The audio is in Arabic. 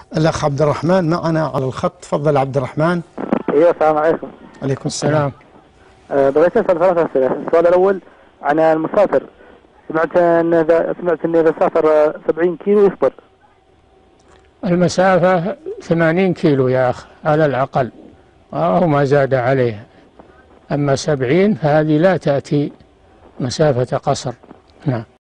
الأخ عبد الرحمن معنا على الخط. تفضل عبد الرحمن. ايوه السلام عليكم. عليكم السلام. بغيت اسال ثلاث اسئله. السؤال الاول عن المسافر. سمعت ان اذا سافر 70 كيلو يفطر. المسافة 80 كيلو يا أخ على الأقل، أو ما زاد عليه. أما 70 فهذه لا تأتي مسافة قصر. نعم.